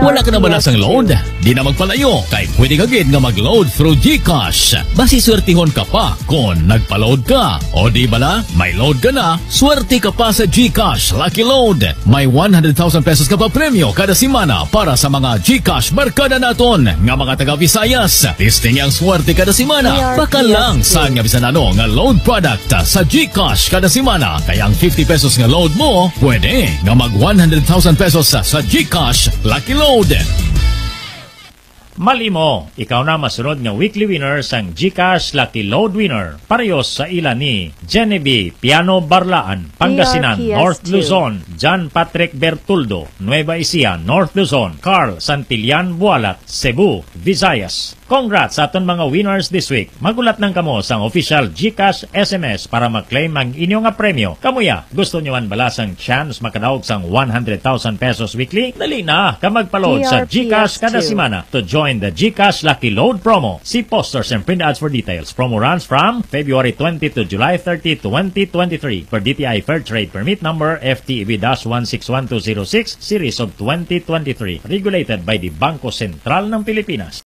Wala ka na balasang load? Di na magpalayo, kay pwede ka gid nga mag-load through GCash. Basi swertihon ka pa kung nagpa-load ka. O di bala, may load ka na, swerte ka pa sa GCash Lucky Load. May 100,000 pesos ka pa premyo kada semana para sa mga GCash barkada naton nga mga taga Visayas. Testing ang swerte kada semana. Baka lang saan nga bisan ano nga load product sa GCash kada semana. Kaya ang 50 pesos nga load mo, pwede nga mag 100,000 pesos sa GCash Lucky Load. Malimo, ikaw na masunod nga weekly winner sang GCash Lucky Load winner. Parehos sa ila ni Genevieve Piano Barlaan, Pangasinan, North Luzon; John Patrick Bertuldo, Nueva Ecija, North Luzon; Carl Santillan Bualat, Cebu, Visayas. Congrats sa aton mga winners this week. Magulat nang kamo sang official GCash SMS para mag-claim ang inyong nga premyo. Kamuya, gusto nyo man balasang chance makadaog sang 100,000 pesos weekly? Dali na ka magpaload sa GCash kada semana to join the GCash Lucky Load promo. See posters and print ads for details. Promo runs from February 20 to July 30, 2023 for DTI Fair Trade Permit number FTEB-161206 series of 2023. Regulated by the Bangko Sentral ng Pilipinas.